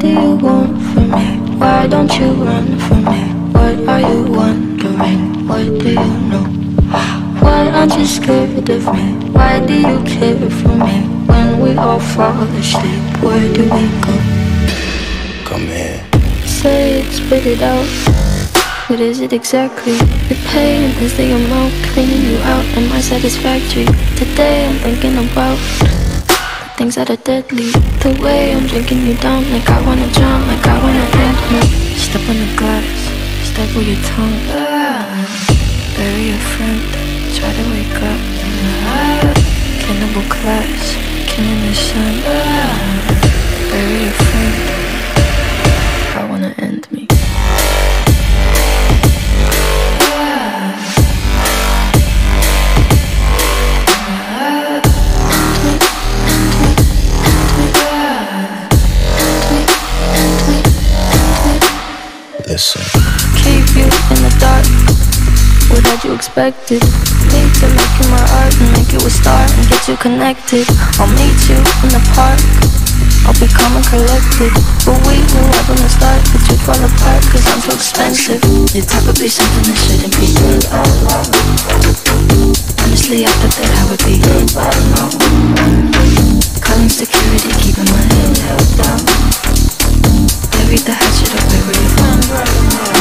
do you want from me? Why don't you run from me? What are you wondering? What do you know? Why aren't you scared of me? Why do you care for me? When we all fall asleep, where do we go? Come here. Say it, spit it out. What is it exactly? The pain is the amount cleaning you out. Am I satisfactory? Today I'm thinking about the things that are deadly. The way I'm drinking you down, like I wanna drown, like I wanna end me. Step on the glass, step with your tongue. Bury your friend, try to wake up. Cannibal class, killing the sun. Bury your friend, I wanna end me. Listen. Keep you in the dark. What had you expected? Me to make you my art and make you a star and get you connected. I'll meet you in the park. I'll be calm and collected. But we knew right from the start that you'd fall apart cause I'm too expensive. You're probably something that shouldn't be. Honestly, I thought that I would be. Calling security, keeping my head held down. They read the hatchet away where you found.